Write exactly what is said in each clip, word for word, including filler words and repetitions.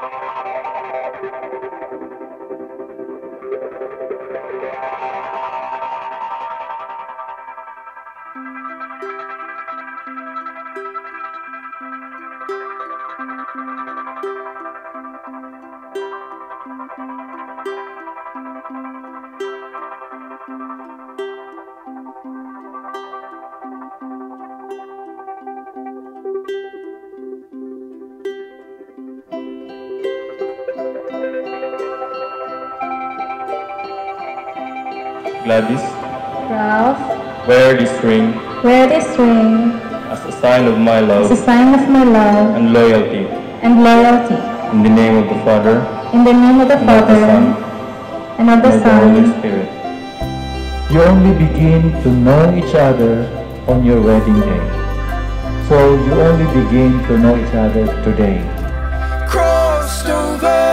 Gladys, Ralph, wear this ring wear this ring as a sign of my love as a sign of my love and loyalty. and loyalty. In the name of the Father, In the name of the and of the Father, Son, and of the and of the Holy Son. Spirit. You only begin to know each other on your wedding day. So you only begin to know each other today. Crossed over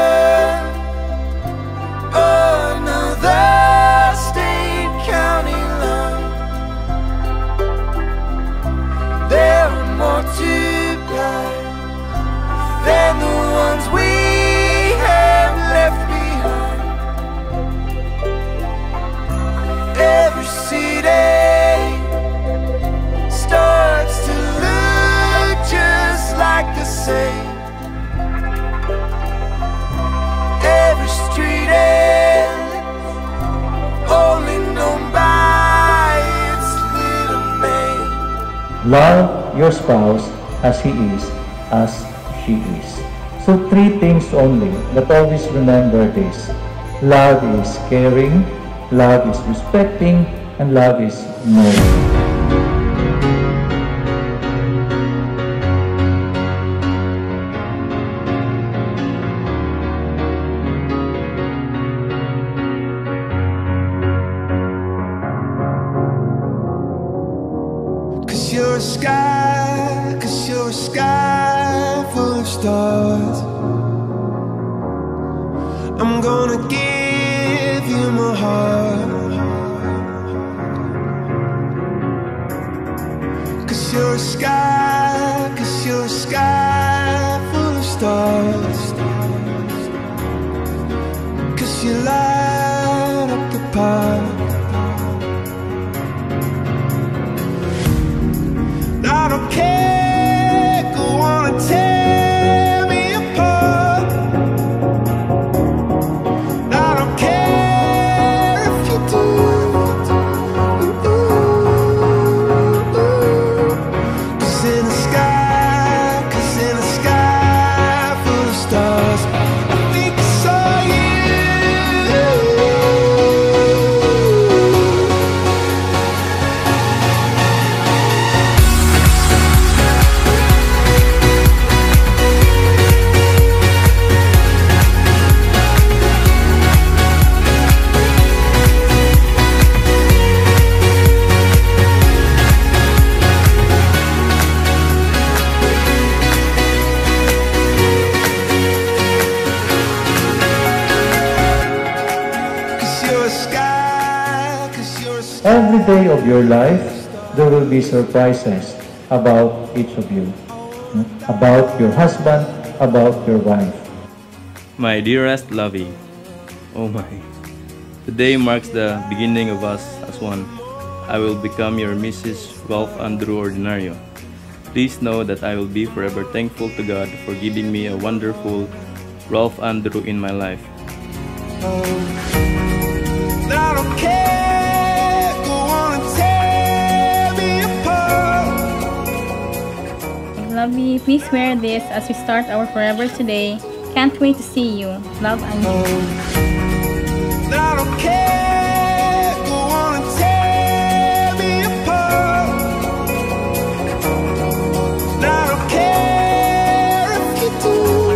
another state county line. There are multiplied than the ones we have left behind. Every city starts to look just like the same. Every street is only known by its little name. Love your spouse as he is, as she is. So three things only, but always remember this. Love is caring, love is respecting, and love is knowing. Cause you're a sky, cause you're a sky full of stars. I'm gonna give you my heart. Cause you're a sky, cause you're a sky full of stars. Cause you light up the path. I don't care, go on and tear me apart. I don't care if you do. Cause in the sky, cause in the sky full of stars, I think I saw you. Every day of your life, there will be surprises about each of you. About your husband, about your wife. My dearest Lovey, oh my, today marks the beginning of us as one. I will become your Missus Ralph Andrew Ordinario. Please know that I will be forever thankful to God for giving me a wonderful Ralph Andrew in my life. I don't care, go on and tear me apart. Lovey, please wear this as we start our forever today. Can't wait to see you. Love, Andrew. I don't care, go on and tear me apart. I don't care if you do.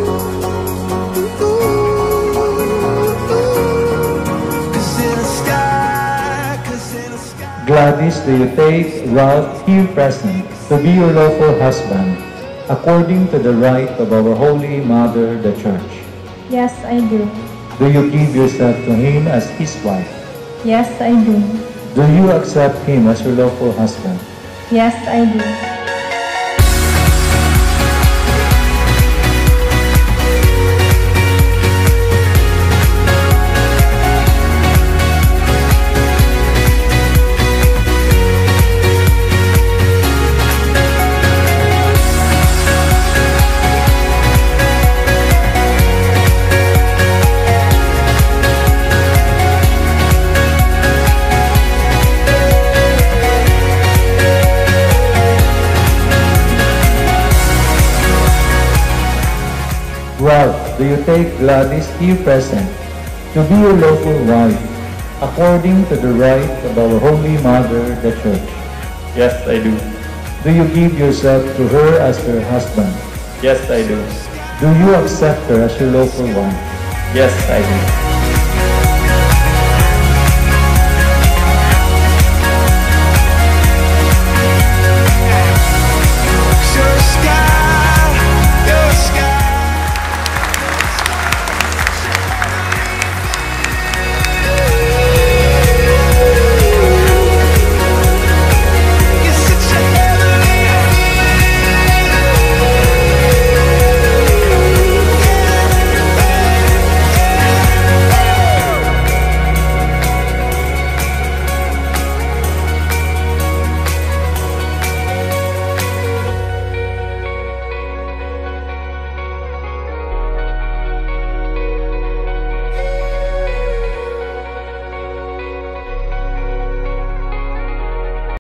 Cause in the sky, cause in the sky. Gladys, do you take Ralph here present to be your lawful husband, according to the right of our Holy Mother, the Church? Yes, I do. Do you give yourself to him as his wife? Yes, I do. Do you accept him as your lawful husband? Yes, I do. do you take Gladys here present to be your lawful wife, according to the right of our Holy Mother, the Church? Yes, I do. Do you give yourself to her as your husband? Yes, I do. Do you accept her as your lawful wife? Yes, I do.